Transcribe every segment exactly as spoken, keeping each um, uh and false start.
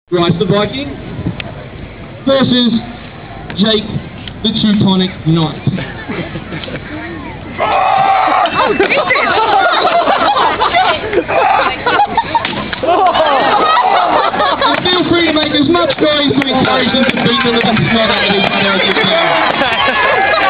Bryce the Viking versus Jake the Teutonic Knight. Oh, and feel free to make as much noise to encourage them to beat the living snot out of each other as you can.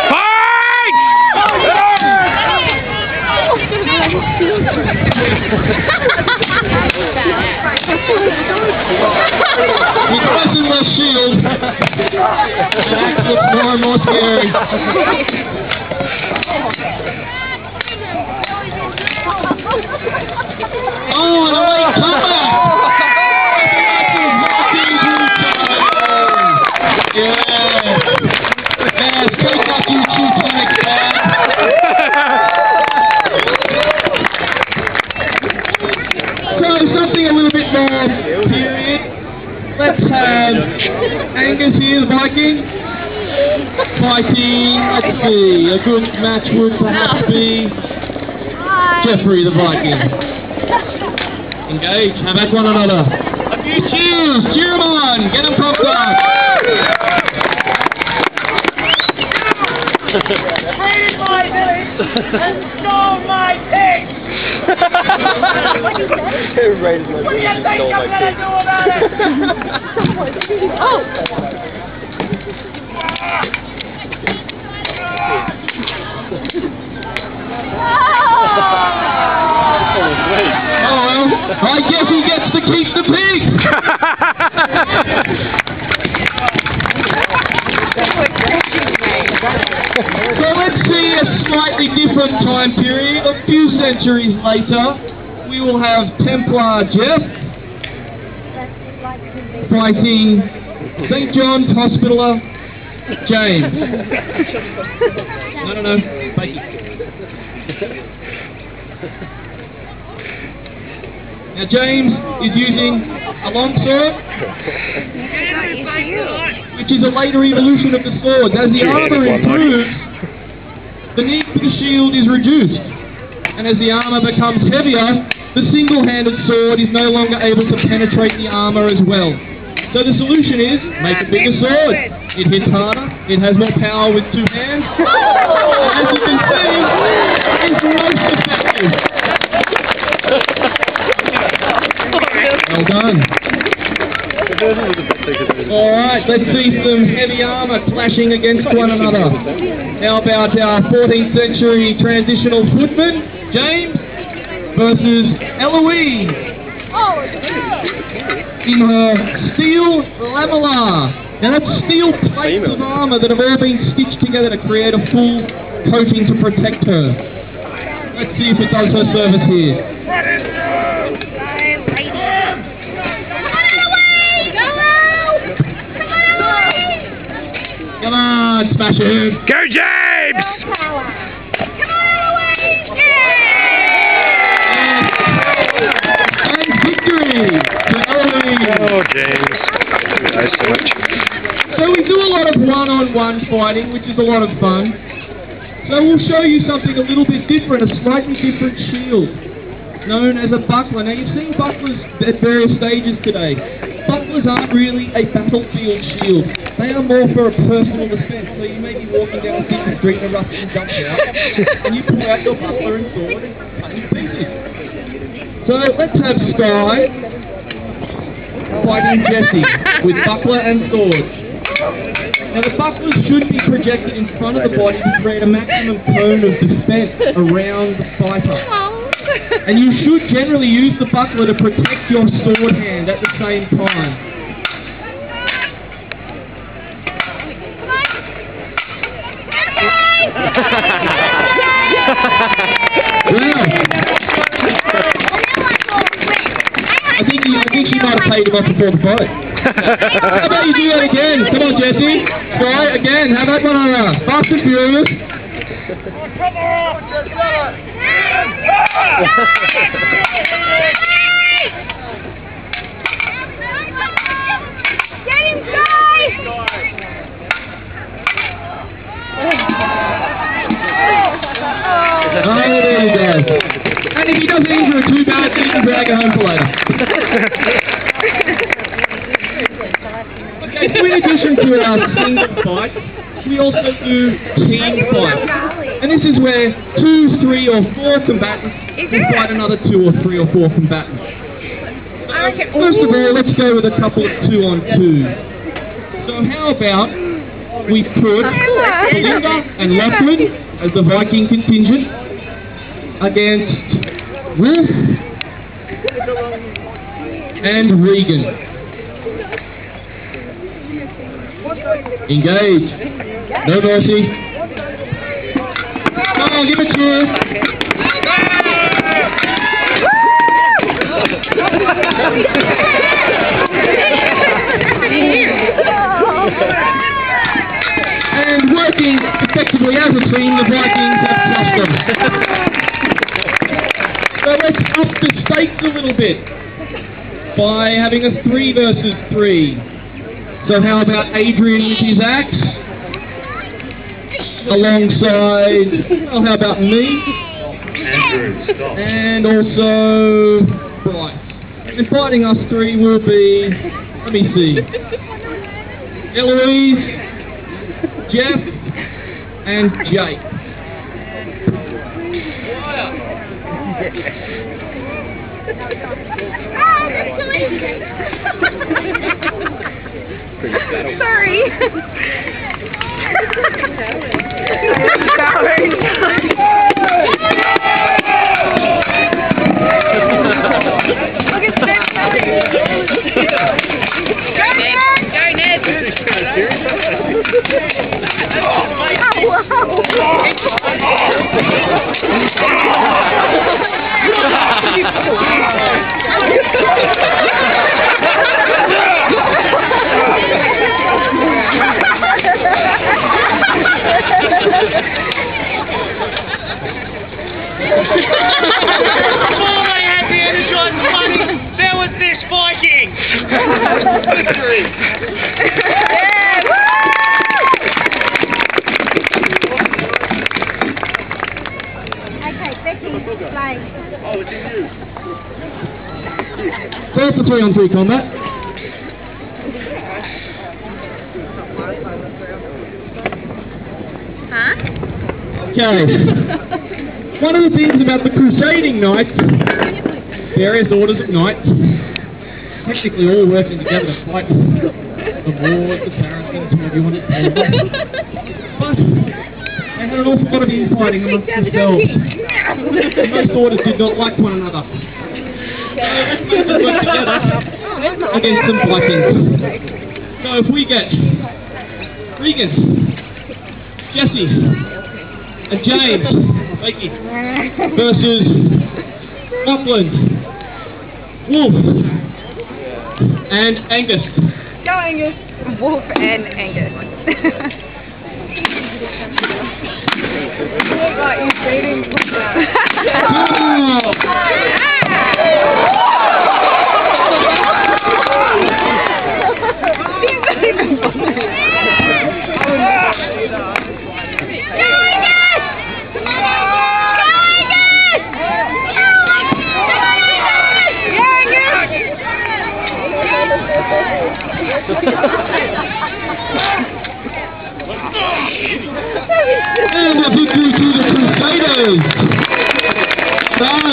With less and less shield, Jack looks more and more scary. Oh, and a late comeback! Yeah! Yes, take that, you Teutonic man! So, something a little bit more period. Let's have Angus here, the Viking, fighting, let's see, a good match would perhaps be Jeffrey, the Viking. Engage, have at one another. A few cheers, cheer them on, get them pumped up. Raided my village and stole my pig! What did you say? Raided my village and stole my pig. What do you think I'm gonna do about it? Oh! Oh well, I guess he gets to keep the pig! So let's see a slightly different time period. A few centuries later, we will have Templar Jeff fighting Saint John's Hospitaller James. No, no, no. Thank you. Now James is using a long sword, which is a later evolution of the sword. As the armour improves, the need for the shield is reduced. And as the armour becomes heavier, the single-handed sword is no longer able to penetrate the armour as well. So the solution is, make a bigger sword. It hits harder, it has more power with two hands. And as you can see, it's most effective. Well done. Alright, let's see some heavy armour clashing against one another. How about our fourteenth century transitional footman, James, versus Eloise in her steel lamella. Now that's steel plates of armour that have all been stitched together to create a full coating to protect her. Let's see if it does her service here. Come on, smash him! Go, James! And victory to Eloise! Oh, James. Nice so much. So we do a lot of one-on-one fighting, which is a lot of fun. So we'll show you something a little bit different, a slightly different shield, known as a buckler. Now you've seen bucklers at various stages today. Bucklers aren't really a battlefield shield. They are more for a personal defense. So you may be walking down a busy street and a ruffian jumps out, and you pull out your buckler and sword and cut in pieces. So let's have Sky fighting Jesse with buckler and sword. Now the bucklers should be projected in front of the body to create a maximum cone of defense around the fighter. And you should generally use the buckler to protect your sword hand at the same time. Well, I think, he, I think she might have paid him off before the fight. How about you do that again? Come on, Jesse. Try again. Have that one on her. Fast and furious. Get him, guys! Oh, there he goes. And if he doesn't injure her too bad, he can drag her home for later. So in addition to our single fight, we also do team fights. And this is where two, three or four combatants will fight another two or three or four combatants. So, first of all, let's go with a couple of two on two. So how about we put Belinda and Lachlan as the Viking contingent against Wolf and Regan. Engage. No mercy. Come on, give it to her. And working effectively as a team, the Vikings have crushed them. So let's up the stakes a little bit by having a three versus three. So how about Adrian with his axe? Alongside, well, how about me? Andrew, stop. And also Bryce. And fighting us three will be, let me see, Eloise, Jeff, and Jake. Sorry. So that's the three on three combat. Huh? Okay. One of the things about the Crusading Knights, various orders of knights, technically all working together to fight the Moors, the Saracens, whoever you want to call them. But they had an awful lot of infighting amongst themselves. And most orders did not like one another. So let's make them work together against some Vikings. So if we get Regan, Jesse, and James, thank you, versus Lachlan, Wolf, and Angus. Go Angus. Wolf and Angus. Look like he's beating. And a victory to the Crusaders! Done!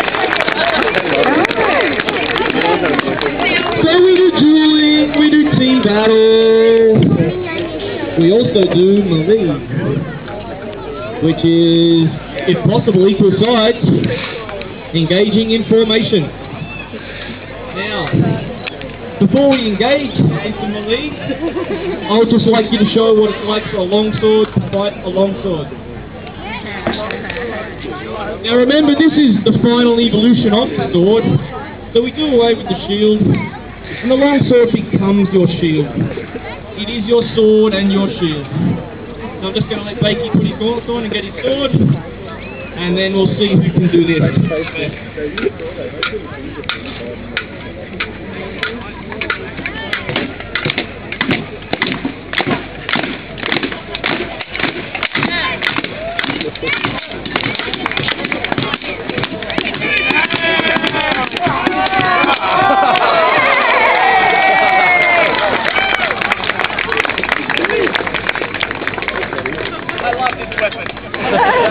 So we do dueling, we do team battle, we also do melee, which is, if possible, equal sides, engaging in formation. Now, before we engage into melee, I would just like you to show what it's like for a longsword to fight a longsword. Now remember, this is the final evolution of the sword, so we do away with the shield, and the longsword becomes your shield. It is your sword and your shield. So I'm just going to let Bakey put his gauntlets on and get his sword, and then we'll see who can do this. weapon.